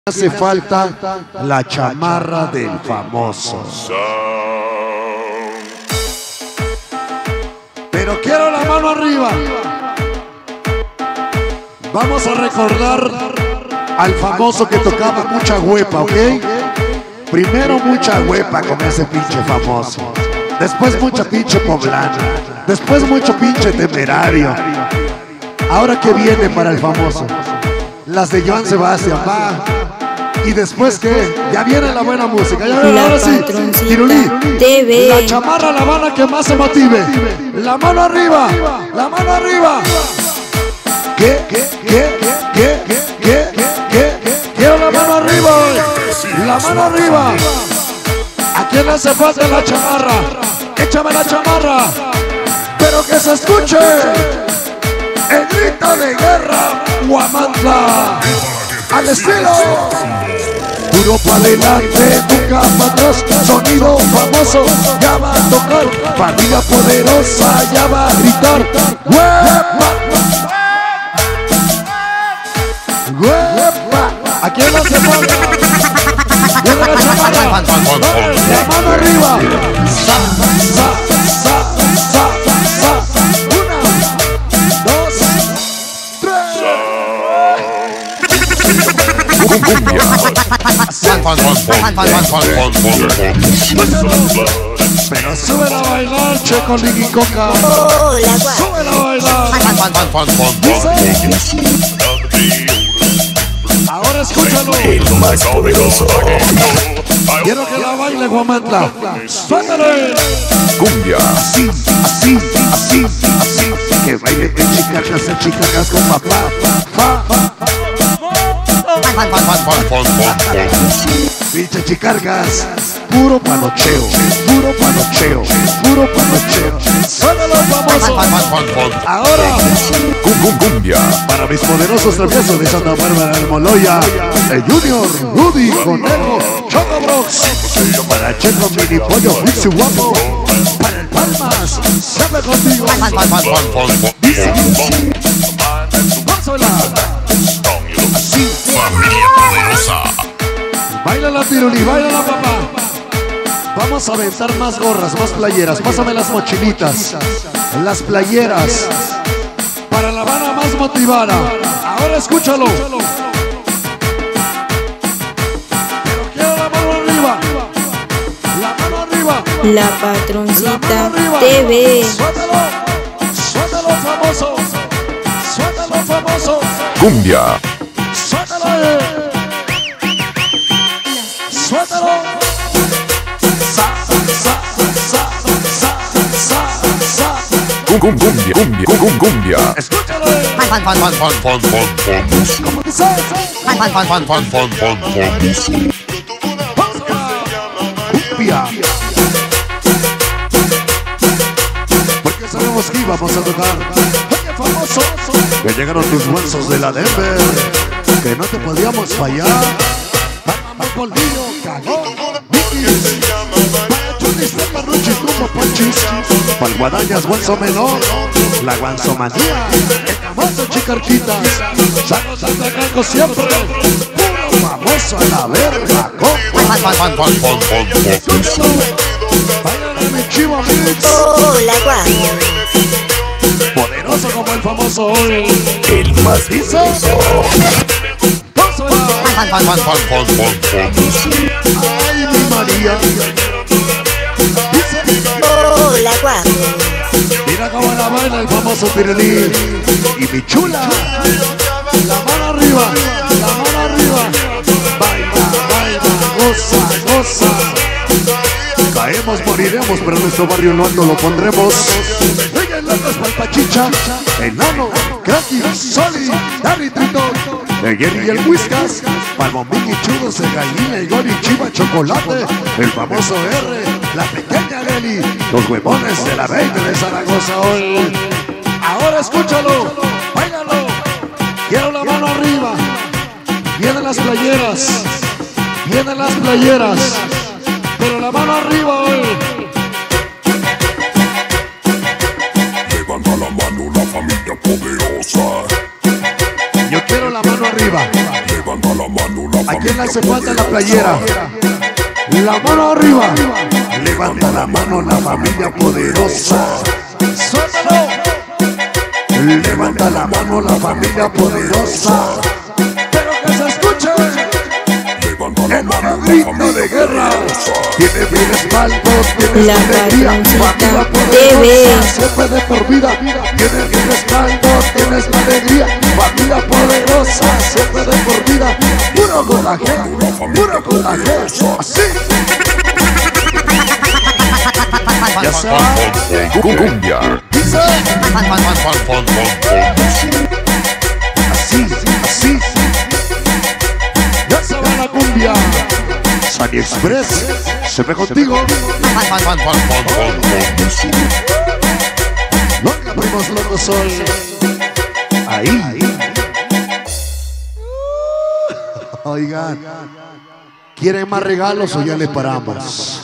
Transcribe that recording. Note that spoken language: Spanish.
Hace falta la chamarra del famoso. Pero quiero la mano arriba. Vamos a recordar al famoso que tocaba mucha huepa, ¿ok? Primero mucha huepa con ese pinche famoso. Después mucha pinche poblana. Después mucho pinche temerario. Ahora que viene para el famoso, las de Joan Sebastián, va. Y después que ya viene la buena música. Ya viene, ahora sí, Tirulí, la chamarra, la bala que más se motive. La mano arriba, la mano arriba. ¿Qué? Quiero la mano arriba. La mano arriba. ¿A quién le hace falta la chamarra? Échame la chamarra. Pero que se escuche el grito de guerra, Huamantla. Al estilo puro pa' adelante, nunca pa' atrás. Sonido famoso ya va a tocar. Familia poderosa ya va a gritar. ¡Huepa! ¡Huepa! ¿A quién hace falta? ¡Viene la chamarra! ¡La mano arriba! ¡Sa! ¡Una! ¡Dos! ¡Tres! Pero súbela a bailar, Checo, Ligui, Coca. Súbela a bailar. Ahora escúchalo. El más poderoso. Quiero que la baile, Huamantla. Suéltale. Cumbia. Así. Que baile en chicacas con papá. Pinche chicargas, puro panocheo. Suéltalo, famoso. Ahora, Cumbia. para mis poderosos traviesos de Santa Bárbara del Moloya, el Junior, Rudy, Conejo, Choco Brox. Para Checo, Mini Pollo, Fixi Guapo. Para el Palmas, siempre contigo. Dice, pásala. Así. Familia poderosa. Baila la Tirulí, baila la papá. Vamos a aventar más gorras, más playeras. Pásame las mochilitas, las playeras. Para la banda más motivada. Ahora escúchalo. Pero quiero la mano arriba. La mano arriba. La Patroncita La mano arriba. TV. Suéltalo, famoso. Suéltalo, famoso. Cumbia. Suéltalo. Suéltalo. Cumbia. Escúchalo. ¿Cómo dice? Cumbia. Porque sabemos que íbamos a tocar. Oye, famoso, que llegaron tus huesos de la Denver, que no te podíamos fallar. Para Polvillo, Cagón, Vicky, para Chulis, Perruchis, Truco, Ponchis, para el Guadañas, Guanzo Menor, la Guanzomanía, el famoso Chicarquitas, Sanos de Canco siempre, puro famoso a la verga, vayan a mi chivo mix, La Guardia. poderoso como el famoso hoy, El más dice, ay mi María, dice, La Guardia. mira cómo la baila el famoso Tirulí y mi chula, la mano arriba, baila, goza. Caemos, moriremos, pero nuestro barrio no alto lo pondremos. Oye, el loco es Palpachicha, Enano, Cracky, Soli, Darry Tritón, el Jerry y el Whiskas, Palmomín y Chudos, el Gallina, el Gori, Chiva, Chocolate, el famoso R, la pequeña Leli, los huevones de la reina de Zaragoza hoy. Ahora escúchalo, báilalo, quiero la mano arriba, vienen las playeras, pero la mano arriba hoy. Levanta la mano la familia poderosa. Yo quiero la mano arriba. Levanta la mano la ¿A quién le hace falta la playera? La mano arriba. Levanta la mano la familia poderosa. Suéltalo. Levanta la mano la familia poderosa. Pero que se escuche. Levanta la mano la Grito familia de guerra. poderosa. Tiene mi respaldo, tienes La mi alegría. patroncita Familia TV. poderosa, siempre de por vida. Tienes mi respaldo, tienes mi alegría. Familia poderosa, siempre de por vida. Puro coraje, puro coraje. Así. Ya se va. Cumbia. Dice. Así, así. Ya se va la cumbia. Sunny Express, se ve contigo. Loca, primos locos sol. Ahí. Oigan, ¿quieren más regalos o ya le paramos?